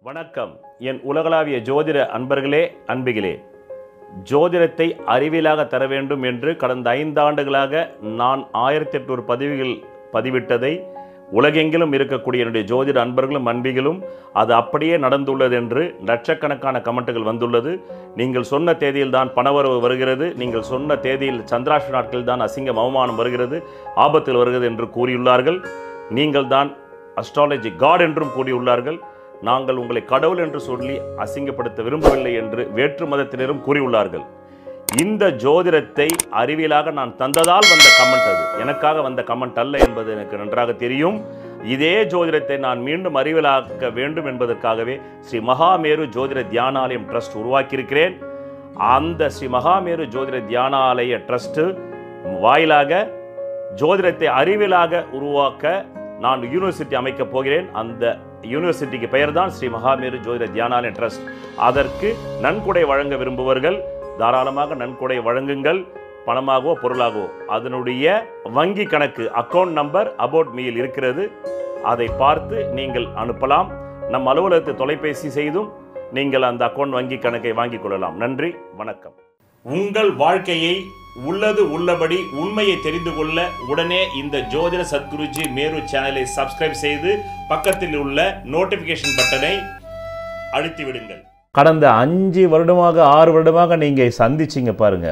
வணக்கம். என் உலகளாவிய ஜோதிட அன்பர்களே, அன்பிகளே, ஜோதிடத்தை அறிவியலாக தர வேண்டும் என்று கடந்த 5 ஆண்டுகளாக நான் 1800 பதிவுகள் பதிவிட்டதை உலகெங்கிலும் இருக்கக்கூடிய என்னுடைய ஜோதிட அன்பர்களும் அன்பிகளும் அது அப்படியே நடந்துள்ளது என்று லட்சக்கணக்கான கமெண்ட்டுகள் வந்துள்ளது. நீங்கள் சொன்ன தேதியில் தான் பணவரவு வருகிறது, நீங்கள் சொன்ன தேதியில் சந்திராஷ்ட நாட்களில் தான் அசிங்கம் அவமானம் வருகிறது, ஆபத்தில் வருகிறது என்று கூறியுள்ளார்கள். நீங்கள் தான் அஸ்ட்ராலஜி காட் என்றும் கூறியுள்ளார்கள். நாங்கள் உங்களை கடவுள் என்று சொல்லி அசிங்கப்படுத்த விரும்பவில்லை என்று வேற்று மதத்தினரும் கூறியுள்ளார்கள். இந்த ஜோதிடத்தை அறிவியலாக நான் தந்ததால் வந்த கமெண்ட், அது எனக்காக வந்த கமெண்ட் அல்ல என்பது எனக்கு நன்றாக தெரியும். இதே ஜோதிடத்தை நான் மீண்டும் அறிவியலாக்க வேண்டும் என்பதற்காகவே ஸ்ரீ மகாமேரு ஜோதிட தியானாலயம் ட்ரஸ்ட் உருவாக்கியிருக்கிறேன். அந்த ஸ்ரீ மகாமேரு ஜோதிட தியானாலய ட்ரஸ்ட் வாயிலாக ஜோதிடத்தை அறிவியலாக உருவாக்க நான் யூனிவர்சிட்டி அமைக்கப் போகிறேன். அந்த யூனிவர்சிட்டிக்கு பெயர் தான் ஸ்ரீ மகாமேரு ஜோதிட தியானாலய ட்ரஸ்ட். அதற்கு நன்கொடை வழங்க விரும்புவர்கள் தாராளமாக நன்கொடை வழங்குங்கள், பணமாகவோ பொருளாகவோ. அதனுடைய வங்கி கணக்கு அக்கௌண்ட் நம்பர் அபவுட் மீயில் இருக்கிறது, அதை பார்த்து நீங்கள் அனுப்பலாம். நம் அலுவலகத்தை தொலைபேசி செய்தும் நீங்கள் அந்த அக்கௌண்ட் வங்கி கணக்கை வாங்கிக் கொள்ளலாம். நன்றி, வணக்கம். உங்கள் வாழ்க்கையை உள்ளது உள்ளபடி உண்மையை தெரிந்து கொள்ள உடனே இந்த ஜோதிட சத்குருஜி மேரு சேனலை சப்ஸ்கிரைப் செய்து பக்கத்தில் உள்ள நோட்டிபிகேஷன் பட்டனை அழுத்தி விடுங்கள். கடந்த 5 வருடமாக 6 வருடமாக நீங்கள் சந்திச்சிங்க பாருங்க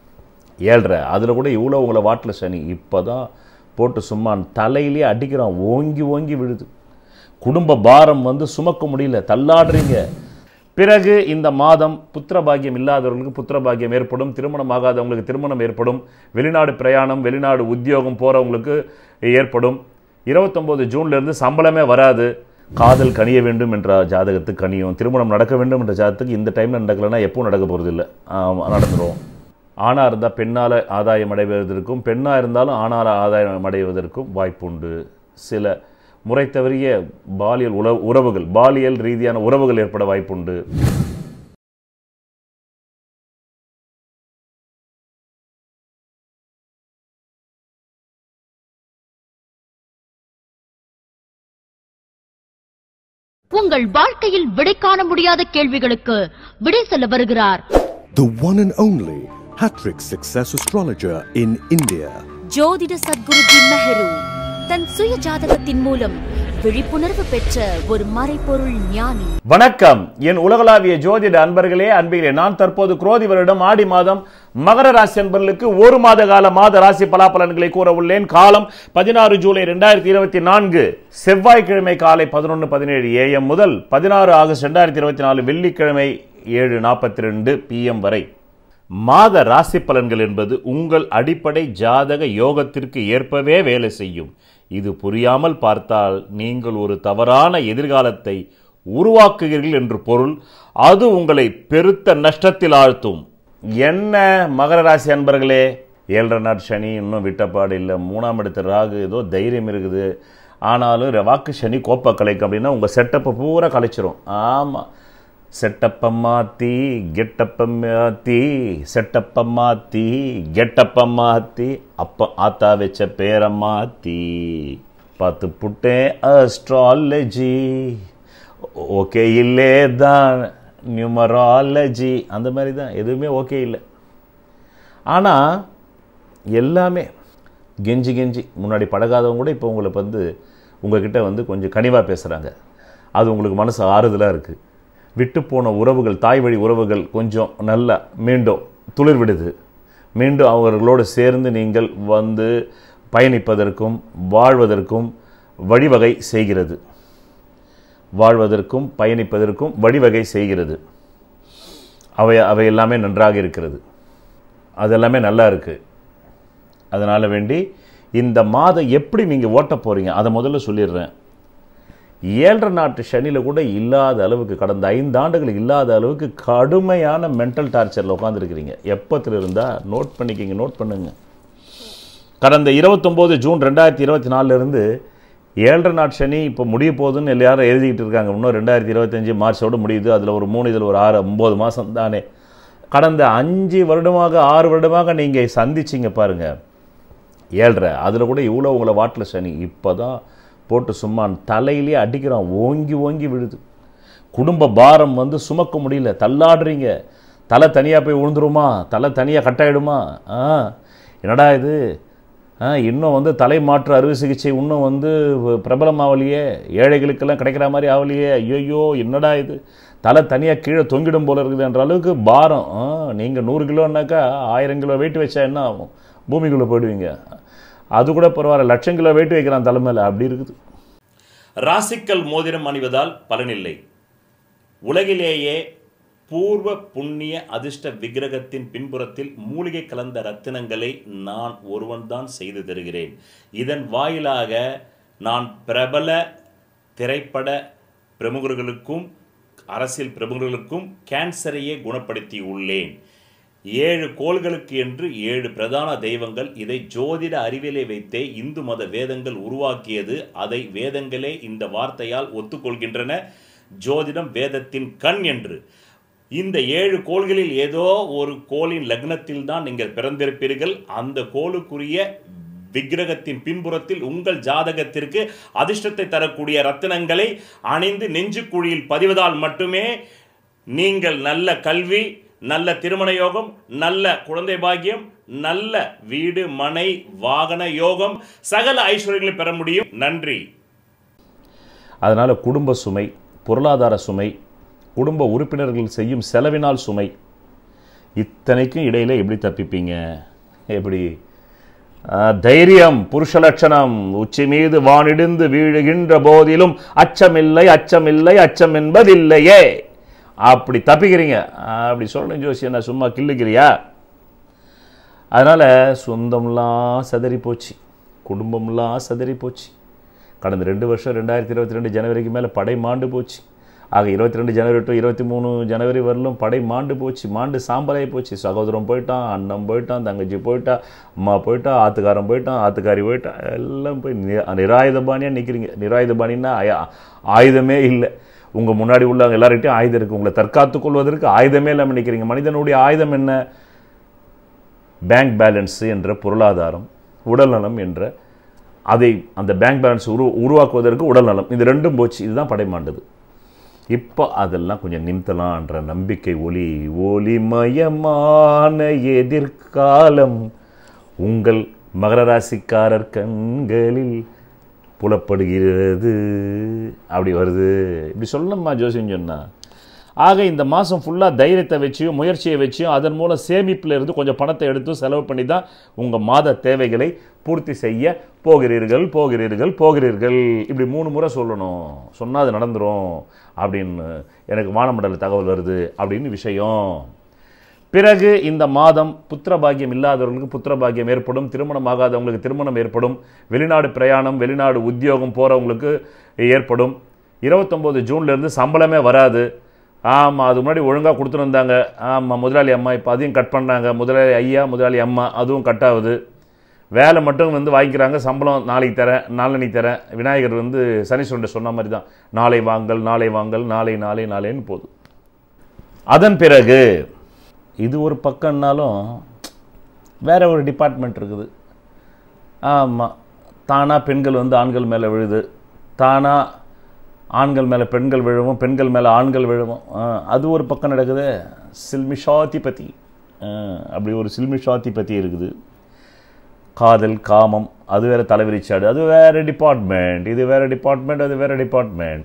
7.5, அதில் கூட இவ்வளோ உங்களை வாட்டில் சனி இப்போதான் போட்டு சும்மா தலையிலே அடிக்கிறான், ஓங்கி ஓங்கி விழுது. குடும்ப பாரம் சுமக்க முடியல, தள்ளாடுறீங்க. பிறகு இந்த மாதம் புத்திர பாக்கியம் இல்லாதவர்களுக்கு புத்திர பாக்கியம் ஏற்படும், திருமணம் ஆகாதவங்களுக்கு திருமணம் ஏற்படும், வெளிநாடு பிரயாணம் வெளிநாடு உத்தியோகம் போகிறவங்களுக்கு ஏற்படும். 29 ஜூன்லேருந்து சம்பளமே வராது. காதல் கனிய வேண்டும் என்ற ஜாதகத்துக்கு கனியும், திருமணம் நடக்க வேண்டும் என்ற ஜாதகத்துக்கு இந்த டைமில் நடக்கலைன்னா எப்பவும் நடக்க போகிறது இல்லை, நடந்துடும். ஆணாக இருந்தால் பெண்ணால் ஆதாயம் அடைவதற்கும், பெண்ணாக இருந்தாலும் ஆணால் ஆதாயம் அடைவதற்கும் வாய்ப்பு உண்டு. சில முறை தவறிய பாலியல் உறவுகள், பாலியல் ரீதியான உறவுகள் ஏற்பட வாய்ப்புண்டு. உங்கள் வாழ்க்கையில் விடை காண முடியாத கேள்விகளுக்கு விடை சொல்ல வருகிறார் the one and only hat-trick success astrologer in India, ஜோதிட சத்குருஜி மெஹரு. தன் சுய ஜாதகத்தின் மூலம் விழிப்புணர்வு பெற்ற ஒரு மறைபொருள் ஞானி. வணக்கம் என் உலகளாவிய ஜோதிட அன்பர்களே, அன்பிகளே. நான் தற்போது குரோதி வருடம் ஆடி மாதம் மகர ராசி அன்பர்களுக்கு 1 மாத கால மாத ராசி பலாபலன்களை கூற உள்ளேன். காலம் 16 ஜூலை 2024 செவ்வாய்க்கிழமை காலை 11:17 AM முதல் 16 ஆகஸ்ட் 2024 வெள்ளிக்கிழமை 7:42 PM வரை. மாத ராசி பலன்கள் என்பது உங்கள் அடிப்படை ஜாதக யோகத்திற்கு ஏற்பவே வேலை செய்யும். இது புரியாமல் பார்த்தால் நீங்கள் ஒரு தவறான எதிர்காலத்தை உருவாக்குகிறீர்கள் என்று பொருள். அது உங்களை பெருத்த நஷ்டத்தில் ஆழ்த்தும். என்ன மகர ராசி அன்பர்களே, 7.5 நாட் சனி இன்னும் விட்டப்பாடு இல்லை, 3ஆம் இடத்து ராகு ஏதோ தைரியம் இருக்குது, ஆனாலும் வாக்கு சனி கோப்பை கலைக்கும் அப்படின்னா உங்கள் செட்டப்பை பூரா கலைச்சிரும். ஆமாம், செட்டப்பை மாற்றி கெட்டப்பை மாற்றி, செட்டப்பை மாற்றி கெட்டப்பை மாற்றி, அப்போ ஆத்தா வச்ச பேரை மாற்றி பார்த்து புட்டேன் அஸ்ட்ராலஜி. ஓகே இல்லே தான் நியூமராலஜி, அந்த மாதிரி தான், எதுவுமே ஓகே இல்லை. ஆனால் எல்லாமே கெஞ்சி கெஞ்சி முன்னாடி பழகாதவங்க கூட இப்போ உங்களை உங்ககிட்ட கொஞ்சம் கனிவாக பேசுகிறாங்க. அது உங்களுக்கு மனசு ஆறுதலாக இருக்குது. விட்டு போன உறவுகள், தாய் வழி உறவுகள் கொஞ்சம் நல்லா மீண்டும் துளிர் விடுது. மீண்டும் அவர்களோடு சேர்ந்து நீங்கள் பயணிப்பதற்கும் வாழ்வதற்கும் வழிவகை செய்கிறது. வாழ்வதற்கும் பயணிப்பதற்கும் வழிவகை செய்கிறது. அவை எல்லாமே நன்றாக இருக்கிறது, அதெல்லாமே நல்லா இருக்குது. அதனால் வேண்டி இந்த மாதம் எப்படி நீங்கள் ஓட்ட போகிறீங்க அதை முதல்ல சொல்லிடுறேன். 7.5 நாட்டு சனியில் கூட இல்லாத அளவுக்கு, கடந்த 5 ஆண்டுகள் இல்லாத அளவுக்கு கடுமையான மென்டல் டார்ச்சரில் உட்காந்துருக்கிறீங்க. எப்பத்தில் இருந்தால் நோட் பண்ணிக்கிங்க, நோட் பண்ணுங்க. கடந்த 29 ஜூன் 2024 7.5 நாட்டு சனி இப்போ முடிய போகுதுன்னு எல்லாரும் எழுதிக்கிட்டு இருக்காங்க. இன்னும் 2025 மார்ச்சோடு முடியுது. அதில் ஒரு 3, இதில் ஒரு 6, 9 மாதம் தானே. கடந்த 5 வருடமாக 6 வருடமாக நீங்கள் சந்திச்சிங்க பாருங்கள் 7.5, அதில் கூட இவ்வளோ உங்களை வாட்டில் சனி இப்போ தான் போட்டு சும்மா தலையிலே அடிக்கிறான், ஓங்கி ஓங்கி விழுது. குடும்ப பாரம் வந்து சுமக்க முடியல, தள்ளாடுறீங்க. தலை தனியாக போய் விழுந்துருமா, தலை தனியாக கட்டாயிடுமா, என்னடா இது, இன்னும் வந்து தலை மாற்று அறுவை சிகிச்சை இன்னும் வந்து பிரபலமாகலையே, ஏழைகளுக்கெல்லாம் கிடைக்கிற மாதிரி ஆகலையே, ஐயோ என்னடா இது, தலை தனியாக கீழே தொங்கிடும் போல இருக்குது என்ற அளவுக்கு பாரம். நீங்கள் 100 கிலோன்னாக்கா 1000 கிலோ வெயிட் வச்சா என்ன ஆகும், பூமிக்குள்ளே போயிடுவீங்க. அது கூட பரவாயில்ல, லட்சம் கிலோ வெயிட் வைக்கிறான் தலைமையில், அப்படி இருக்குது. ராசிக்கல் மோதிரம் அணிவதால் பலனில்லை. உலகிலேயே பூர்வ புண்ணிய அதிர்ஷ்ட விக்கிரகத்தின் பின்புறத்தில் மூலிகை கலந்த ரத்தினங்களை நான் ஒருவன்தான் செய்து தருகிறேன். இதன் வாயிலாக நான் பிரபல திரைப்பட பிரமுகர்களுக்கும் அரசியல் பிரமுகர்களுக்கும் கேன்சரையே குணப்படுத்தி உள்ளேன். 7 கோள்களுக்கு என்று 7 பிரதான தெய்வங்கள். இதை ஜோதிட அறிவியலை வைத்தே இந்து மத வேதங்கள் உருவாக்கியது. அதை வேதங்களே இந்த வார்த்தையால் ஒத்துக்கொள்கின்றன, ஜோதிடம் வேதத்தின் கண் என்று. இந்த 7 கோள்களில் ஏதோ ஒரு கோளின் லக்னத்தில் தான் நீங்கள் பிறந்திருப்பீர்கள். அந்த கோளுக்குரிய விக்கிரகத்தின் பின்புறத்தில் உங்கள் ஜாதகத்திற்கு அதிர்ஷ்டத்தை தரக்கூடிய ரத்தினங்களை அணிந்து நெஞ்சுக்குழியில் பதிவதால் மட்டுமே நீங்கள் நல்ல கல்வி, நல்ல திருமண யோகம், நல்ல குழந்தை பாக்கியம், நல்ல வீடு மனை வாகன யோகம், சகல ஐஸ்வர்யங்களை பெற முடியும். நன்றி. அதனால் குடும்ப சுமை, பொருளாதார சுமை, குடும்ப உறுப்பினர்கள் செய்யும் செலவினால் சுமை, இத்தனைக்கும் இடையில எப்படி தப்பிப்பீங்க? எப்படி? தைரியம் புருஷ லட்சணம். உச்சி மீது வானிடிந்து வீழுகின்ற போதிலும் அச்சமில்லை, அச்சமில்லை, அச்சம் என்பதில்லையே. அப்படி தப்பிக்கிறீங்க. அப்படி சொல்லணும் ஜோசியம், நான் சும்மா கிள்ளுக்கிறியா? அதனால் சொந்தம்லாம் சதறி போச்சு, குடும்பம்லாம் சதறி போச்சு. கடந்த 2 வருஷம் 2022 ஜனவரிக்கு மேலே படை மாண்டு போச்சு. ஆக 22 ஜனவரி டு 23 ஜனவரி வரலும் படை மாண்டு போச்சு, மாண்டு சாம்பலாகி போச்சு. சகோதரன் போயிட்டான், அண்ணன் போயிட்டான், தங்கச்சி போயிட்டா, அம்மா போயிட்டா, ஆத்துக்காரன் போயிட்டான், ஆத்துக்காரி போயிட்டான், எல்லாம் போய் நிராயுதபாணியாக நிற்கிறீங்க. நிராயுதபாணின்னா ஆயுதமே இல்லை. உங்கள் முன்னாடி உள்ளவங்க எல்லார்கிட்டையும் ஆயுதம் இருக்குது, உங்களை தற்காத்துக் கொள்வதற்கு ஆயுதமே இல்லாமல் நிற்கிறீங்க. மனிதனுடைய ஆயுதம் என்ன? பேங்க் பேலன்ஸ் என்ற பொருளாதாரம், உடல்நலம் என்ற அதை அந்த பேங்க் பேலன்ஸ் உருவாக்குவதற்கு உடல்நலம், இது 2ம் போச்சு. இதுதான் படைமாண்டது. இப்போ அதெல்லாம் கொஞ்சம் நிறுத்தலான்ற நம்பிக்கை ஒளிமயமான எதிர்காலம் உங்கள் மகர ராசிக்காரர் கண்களில் புலப்படுகிறது. அப்படி வருது, இப்படி சொல்லணுமா ஜோசியம் சொன்னா? ஆக இந்த மாதம் ஃபுல்லாக தைரியத்தை வச்சியும் முயற்சியை வச்சியும் அதன் மூலம் சேமிப்பில் இருந்து கொஞ்சம் பணத்தை எடுத்து செலவு பண்ணி தான் உங்கள் மாத தேவைகளை பூர்த்தி செய்ய போகிறீர்கள். இப்படி 3 முறை சொல்லணும். சொன்னால் அது நடந்துடும் அப்படின்னு எனக்கு வானமண்டல தகவல் வருது அப்படின்னு விஷயம். பிறகு இந்த மாதம் புத்திர பாக்கியம் இல்லாதவர்களுக்கு புத்திர பாக்கியம் ஏற்படும், திருமணம் ஆகாதவங்களுக்கு திருமணம் ஏற்படும், வெளிநாடு பிரயாணம், வெளிநாடு உத்தியோகம் போகிறவங்களுக்கு ஏற்படும். 29 ஜூன்லேருந்து சம்பளமே வராது. ஆமாம், அது முன்னாடி ஒழுங்காக கொடுத்துருந்தாங்க. ஆமாம், முதலாளி அம்மா இப்போ அதையும் கட் பண்ணாங்க. முதலாளி ஐயா, முதலாளி அம்மா, அதுவும் கட் ஆகுது. வேலை மட்டும் வந்து வாங்கிக்கிறாங்க, சம்பளம் நாளைக்கு தரேன், நாளன்னைக்கு தரேன். விநாயகர் வந்து சனீஸ்வரன் சொன்ன மாதிரி தான், நாளை வாங்கல், நாளை வாங்கல், நாளை நாளை நாளைன்னு போகுது. அதன் பிறகு இது ஒரு பக்கம்னாலும் வேற ஒரு டிபார்ட்மெண்ட் இருக்குது. ஆமாம், தானாக பெண்கள் வந்து ஆண்கள் மேலே விழுது, தானாக ஆண்கள் மேலே பெண்கள் விழுவும், பெண்கள் மேலே ஆண்கள் விழுவும். அது ஒரு பக்கம் நடக்குது. சில்மிஷாதிபதி, அப்படி ஒரு சில்மிஷாதிபதி இருக்குது. காதல், காமம், அது வேறு தலைவிரிச்சாடு, அது வேறு டிபார்ட்மெண்ட். இது வேறு டிபார்ட்மெண்ட், அது வேறு டிபார்ட்மெண்ட்.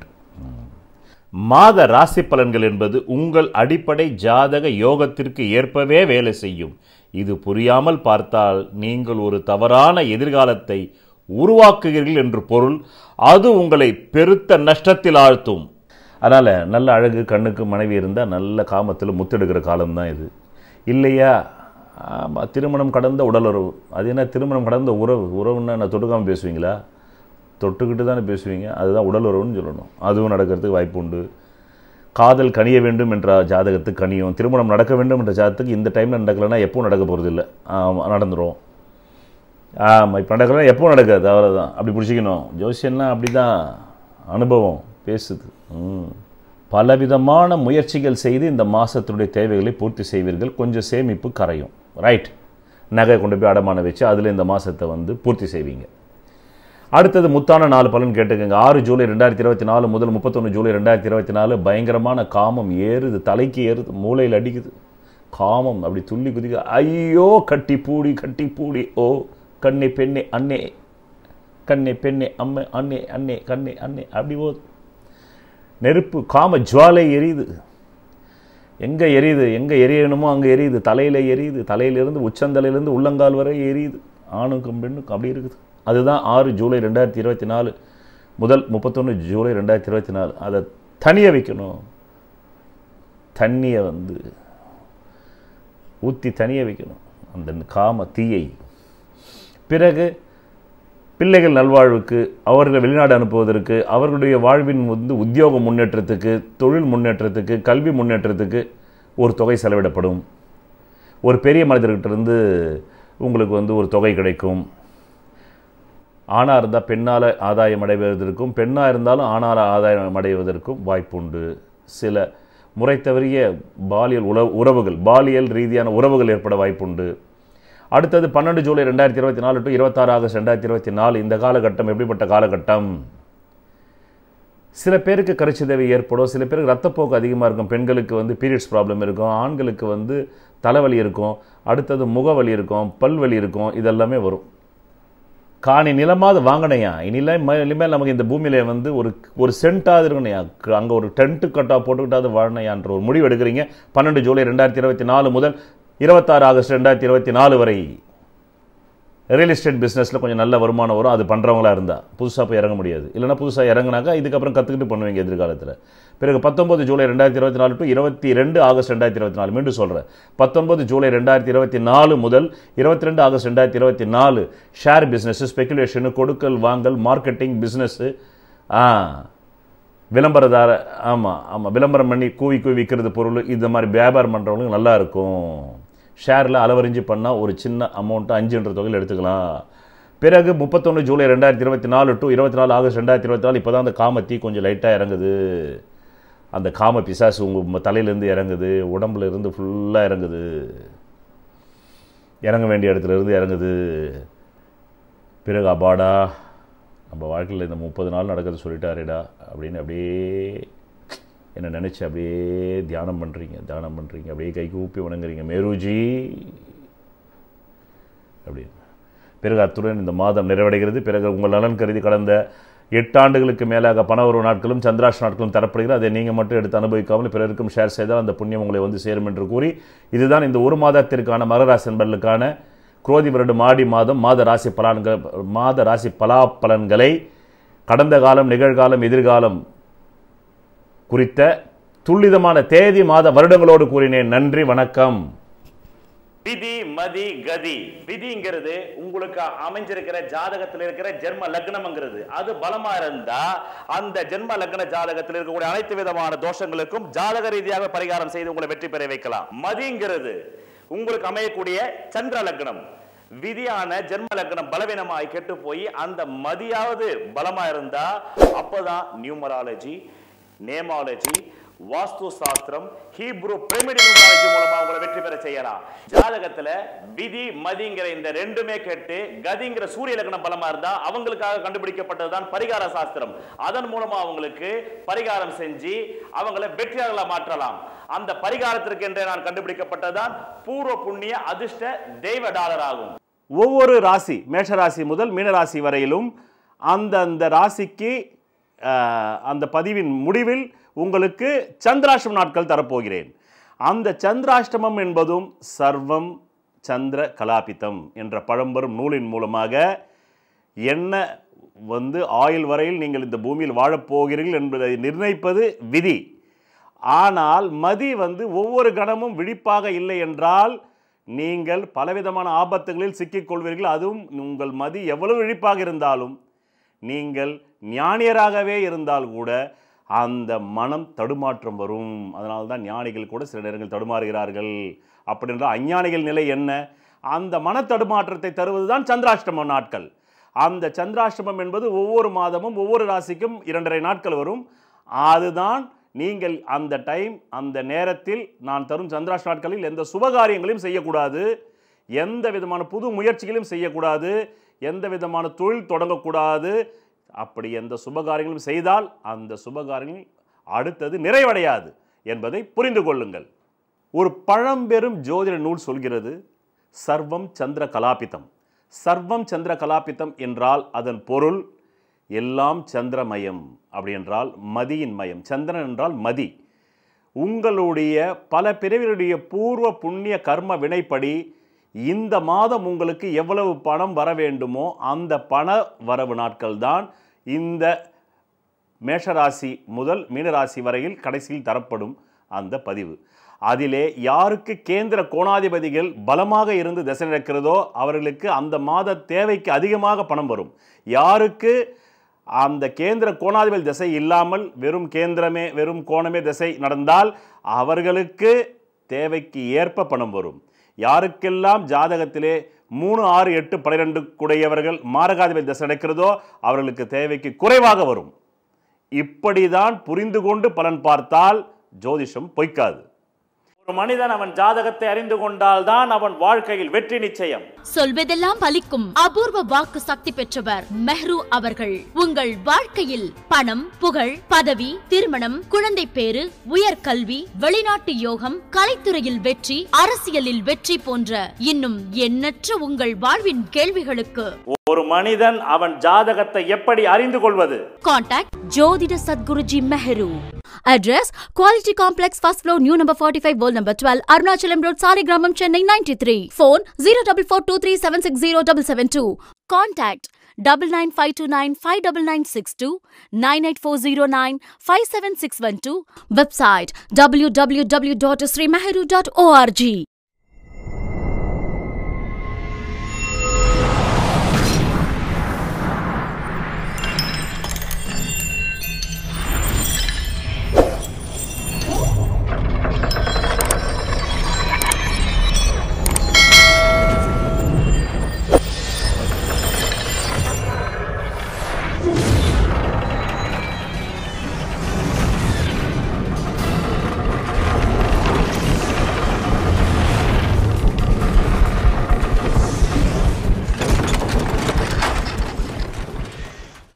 மாத ராசி பலன்கள் என்பது உங்கள் அடிப்படை ஜாதக யோகத்திற்கு ஏற்பவே வேலை செய்யும். இது புரியாமல் பார்த்தால் நீங்கள் ஒரு தவறான எதிர்காலத்தை உருவாக்குகிறீர்கள் என்று பொருள். அது உங்களை பெருத்த நஷ்டத்தில் ஆழ்த்தும். அதனால் நல்ல அழகு கண்ணுக்கு மனைவி இருந்தால் நல்ல காமத்தில் முத்தெடுக்கிற காலம்தான் இது, இல்லையா? ஆமாம், திருமணம் கடந்த உடலுறவு. அது என்ன திருமணம் கடந்த உறவுன்னா என்ன தொட்டுக்காமல் பேசுவீங்களா? தொட்டுக்கிட்டு தானே பேசுவீங்க, அதுதான் உடலுறவுன்னு சொல்லணும். அதுவும் நடக்கிறதுக்கு வாய்ப்பு உண்டு. காதல் கனிய வேண்டும் என்ற ஜாதகத்துக்கு கனியும், திருமணம் நடக்க வேண்டும் என்ற ஜாதகத்துக்கு இந்த டைமில் நடக்கலைன்னா எப்போ நடக்க போகிறது இல்லை, நடந்துடும். ஆமாம், இப்போ நடக்கலாம், எப்போ நடக்காது, அவ்வளோதான். அப்படி பிடிச்சிக்கணும். ஜோசியம்லாம் அப்படி தான், அனுபவம் பேசுது. பலவிதமான முயற்சிகள் செய்து இந்த மாதத்தினுடைய தேவைகளை பூர்த்தி செய்வீர்கள். கொஞ்சம் சேமிப்பு கரையும், ரைட்? நகை கொண்டு போய் அடமான வச்சு அதில் இந்த மாதத்தை வந்து பூர்த்தி செய்வீங்க. அடுத்தது முத்தான 4 பலன் கேட்டுக்கங்க. 6 ஜூலை 2024 முதல் 31 ஜூலை 2024 பயங்கரமான காமம் ஏறுது, தலைக்கு ஏறுது, மூளையில் அடிக்குது. காமம் அப்படி துள்ளி குதிக்க, ஐயோ கட்டி பூடி ஓ கண்ணே பெண்ணே அண்ணே, கண்ணே பெண்ணே அம்மே அண்ணே அண்ணே கண்ணே அண்ணே, அப்படி போகுது. நெருப்பு காம ஜுவாலை எரியுது. எங்கே எரியுது, எங்கே எரியணுமோ அங்கே எரியுது. தலையில் எரியுது, தலையிலிருந்து உச்சந்தலையிலேருந்து உள்ளங்கால் வரை எரியுது. ஆணுக்கும் பெண்ணுக்கும் அப்படி இருக்குது. அதுதான் 6 ஜூலை 2024 முதல் 31 ஜூலை 2024. அதை தனியாக வைக்கணும். தண்ணியை ஊற்றி தனியாக வைக்கணும் அந்த காம தீயை. பிறகு பிள்ளைகள் நல்வாழ்வுக்கு, அவர்களை வெளிநாடு அனுப்புவதற்கு, அவர்களுடைய வாழ்வின் உத்தியோக முன்னேற்றத்துக்கு, தொழில் முன்னேற்றத்துக்கு, கல்வி முன்னேற்றத்துக்கு ஒரு தொகை செலவிடப்படும். ஒரு பெரிய மனிதர்கிட்ட உங்களுக்கு ஒரு தொகை கிடைக்கும். ஆணாக இருந்தால் பெண்ணால் ஆதாயம் அடைவதற்கும், பெண்ணாக இருந்தாலும் ஆணால் ஆதாயம் அடைவதற்கும் வாய்ப்புண்டு. சில முறை தவறிய பாலியல் ரீதியான உறவுகள் ஏற்பட வாய்ப்புண்டு. அடுத்தது 12 ஜூலை 2024 டு 26 ஆகஸ்ட் 2024. இந்த காலகட்டம் எப்படிப்பட்ட காலகட்டம்? சில பேருக்கு கருச்சிதைவு ஏற்படும், சில பேருக்கு ரத்தப்போக்கு அதிகமாக இருக்கும். பெண்களுக்கு பீரியட்ஸ் ப்ராப்ளம் இருக்கும், ஆண்களுக்கு தலைவலி இருக்கும், அடுத்தது முகவலி இருக்கும், பல்வலி இருக்கும். இதெல்லாமே வரும். காணி நிலமாவது வாங்கினையா, இனிமேல் நமக்கு இந்த பூமியில் ஒரு சென்ட்டாவது இருக்கணையா, அங்கே ஒரு டென்ட்டு கட்டாக போட்டுக்கிட்டாவது வாழணையான்ற ஒரு முடிவு எடுக்கிறீங்க. 12 ஜூலை 2024 முதல் 26 ஆகஸ்ட் 2024 வரை ரியல் எஸ்டேட் பிஸ்னஸில் கொஞ்சம் நல்ல வருமானம் வரும். அது பண்ணுறவங்களா இருந்தால் புதுசாக போய் இறங்க முடியாது. இல்லைனா புதுசாக இறங்கினாக்கா இதுக்கப்புறம் கற்றுக்கிட்டு பண்ணுவீங்க எதிர்காலத்தில். பிறகு 19 ஜூலை 2024 டு 22 ஆகஸ்ட் 2024, மீண்டும் சொல்கிறேன், 19 ஜூலை 2024 முதல் 22 ஆகஸ்ட் 2024 ஷேர் பிஸ்னஸ், ஸ்பெகுலேஷனு, கொடுக்கல் வாங்கல், மார்க்கெட்டிங் பிஸ்னஸ்ஸு, விளம்பரதார, ஆமாம் விளம்பரம் பண்ணி கூவி விற்கிறது பொருள், இந்த மாதிரி வியாபாரம் பண்ணுறவங்களுக்கு நல்லா இருக்கும். ஷேரில் அளவறிஞ்சு பண்ணால் ஒரு சின்ன அமௌண்ட்டு 5 தொகையில் எடுத்துக்கலாம். பிறகு 31 ஜூலை 2024 டு 24 ஆகஸ்ட் 2024 இப்போ தான் அந்த காமத்தி கொஞ்சம் லைட்டாக இறங்குது. அந்த காம பிசாசு உங்கள் தலையிலேருந்து இறங்குது, உடம்புல இருந்து ஃபுல்லாக இறங்குது, இறங்க வேண்டிய இடத்துல இருந்து இறங்குது. பிறகு அப்பாடா நம்ம வாழ்க்கையில் இந்த 30 நாள் நடக்கிறது சொல்லிட்டாரேடா அப்படின்னு அப்படியே என்ன நினச்சி அப்படியே தியானம் பண்ணுறீங்க, அப்படியே கைக்கு ஊப்பி வணங்குறீங்க, மேருஜி அப்படின்னு. பிறகு அத்துடன் இந்த மாதம் நிறைவடைகிறது. பிறகு உங்கள் நலன் கருதி கடந்த 8 ஆண்டுகளுக்கு மேலாக பணவரவு நாட்களும் சந்திராஷ்ட நாட்களும் தரப்படுகிறது. அதை நீங்கள் மட்டும் எடுத்து அனுபவிக்காமல் பிறருக்கும் ஷேர் செய்தால் அந்த புண்ணியம் உங்களை சேரும் என்று கூறி, இதுதான் இந்த ஒரு மாதத்திற்கான மகராசி என்பதற்கான குரோதி வருடம் ஆடி மாதம் மாத ராசி பலாப்பலன்களை கடந்த காலம், நிகழ்காலம், எதிர்காலம் குறித்த துல்லிதமான தேதி, மாத, வருடங்களோடு கூறினேன். நன்றி, வணக்கம். விதி மதி கதி. விதிங்கிறது உங்களுக்கு அமைஞ்சிருக்கிற ஜாதகத்தில் இருக்கிற ஜென்ம லக்னம்ங்கிறது. அது பலமா இருந்தா அந்த ஜென்ம லக்ன ஜாதகத்தில் இருக்கக்கூடிய அனைத்து விதமான தோஷங்களுக்கும் ஜாதக ரீதியாக பரிகாரம் செய்து உங்களை வெற்றி பெற வைக்கலாம். மதிங்கிறது உங்களுக்கு அமையக்கூடிய சந்திர லக்னம். விதியான ஜென்ம லக்னம் பலவீனமாய் கெட்டு போய் அந்த மதியாவது பலமா இருந்தா அப்பதான் நியூமராலஜி, நேமாலஜி, வாஸ்து சாஸ்திரம், ஹீப்ரு பிரமிட் நியூமராலஜி மூலமா உங்களை வெற்றி பெற செய்யலாம். ஜாதகத்துல விதி மதிங்கிற இந்த ரெண்டுமே கேட்டு கதிங்கிற சூரிய லக்னம் பலமா இருந்தா அவங்களுக்காக கண்டுபிடிக்கப்பட்டதுதான் பரிகார சாஸ்திரம். அதன் மூலமா அவங்களுக்கு பரிகாரம் செஞ்சு அவங்களை வெற்றியாளர்களா மாற்றலாம். அந்த பரிகாரத்திற்கு என்றே நான் கண்டுபிடிக்கப்பட்டதுதான் பூர்வ புண்ணிய அதிர்ஷ்ட தெய்வ டாலர் ஆகும். ஒவ்வொரு ராசி, மேஷராசி முதல் மீனராசி வரையிலும் அந்த ராசிக்கு அந்த பதிவின் முடிவில் உங்களுக்கு சந்திராஷ்டம நாட்கள் தரப்போகிறேன். அந்த சந்திராஷ்டமம் என்பதும் சர்வம் சந்திர கலாபிதம் என்ற பழம்பெரும் நூலின் மூலமாக என்ன ஆயுள் வரையில் நீங்கள் இந்த பூமியில் வாழப்போகிறீர்கள் என்பதை நிர்ணயிப்பது விதி. ஆனால் மதி ஒவ்வொரு கணமும் விழிப்பாக இல்லை என்றால் நீங்கள் பலவிதமான ஆபத்துகளில் சிக்கிக்கொள்வீர்கள். அதுவும் உங்கள் மதி எவ்வளவு விழிப்பாக இருந்தாலும், நீங்கள் ஞானியராகவே இருந்தால் கூட அந்த மனம் தடுமாற்றம் வரும். அதனால்தான் ஞானிகள் கூட சில நேரங்கள் தடுமாறுகிறார்கள். அப்படி என்றால் அஞ்ஞானிகள் நிலை என்ன? அந்த மன தடுமாற்றத்தை தருவதுதான் சந்திராஷ்டம நாட்கள். அந்த சந்திராஷ்டமம் என்பது ஒவ்வொரு மாதமும் ஒவ்வொரு ராசிக்கும் 2.5 நாட்கள் வரும். அதுதான் நீங்கள் அந்த டைம், அந்த நேரத்தில் நான் தரும் சந்திராஷ்ட நாட்களில் எந்த சுபகாரியங்களையும் செய்யக்கூடாது, எந்த விதமான புது முயற்சிகளையும் செய்யக்கூடாது, எந்த விதமான தொழில் தொடங்கக்கூடாது. அப்படி எந்த சுபகாரியங்களும் செய்தால் அந்த சுபகாரியங்கள் அடுத்தது நிறைவடையாது என்பதை புரிந்து கொள்ளுங்கள். ஒரு பழம்பெரும் ஜோதிட நூல் சொல்கிறது, சர்வம் சந்திர கலாபிதம். சர்வம் சந்திர கலாபிதம் என்றால் அதன் பொருள் எல்லாம் சந்திரமயம். அப்படி என்றால் மதியின் மயம். சந்திரன் என்றால் மதி. உங்களுடைய பல பிறவிகளுடைய பூர்வ புண்ணிய கர்ம வினைப்படி இந்த மாதம் உங்களுக்கு எவ்வளவு பணம் வர வேண்டுமோ அந்த பண வரவு நாட்கள் தான் இந்த மேஷராசி முதல் மீனராசி வரையில் கடைசியில் தரப்படும் அந்த பதிவு. அதிலே யாருக்கு கேந்திர கோணாதிபதிகள் பலமாக இருந்து திசை நடக்கிறதோ அவர்களுக்கு அந்த மாத தேவைக்கு அதிகமாக பணம் வரும். யாருக்கு அந்த கேந்திர கோணாதிபதி திசை இல்லாமல் வெறும் கோணமே திசை நடந்தால் அவர்களுக்கு தேவைக்கு ஏற்ப பணம் வரும். யாருக்கெல்லாம் ஜாதகத்திலே 3, 6, 8, 12 கூடையவர்கள் மாரகாதிபதி திசை நடக்கிறதோ அவர்களுக்கு தேவைக்கு குறைவாக வரும். இப்படிதான் புரிந்து கொண்டு பலன் பார்த்தால் ஜோதிஷம் பொய்க்காது. ஒரு மனிதன் அவன் ஜாதகத்தை அறிந்து கொண்டால் தான் அவன் வாழ்க்கையில் வெற்றி நிச்சயம். சொல்வதெல்லாம் பலிக்கும் அபூர்வ வாக்கு சக்தி பெற்றவர் மெஹ்ரு அவர்கள். உங்கள் வாழ்க்கையில் பணம், புகழ், பதவி, திருமணம், குழந்தை பேறு, உயர்கல்வி, வெளிநாட்டு யோகம், கலைத்துறையில் வெற்றி, அரசியலில் வெற்றி போன்ற இன்னும் எண்ணற்ற உங்கள் வாழ்வின் கேள்விகளுக்கு ஒரு மனிதன் அவன் ஜாதகத்தை எப்படி அறிந்து கொள்வது? கான்டாக்ட் ஜோதிட Sadguruji Mehru. Address Quality Complex, first floor, new number 45, wall number 12, Arunachalam Road, Saligramam, Chennai 93. Phone 0442376072. Contact 9952959962, 98409 57612. Website www.srimeheru.org.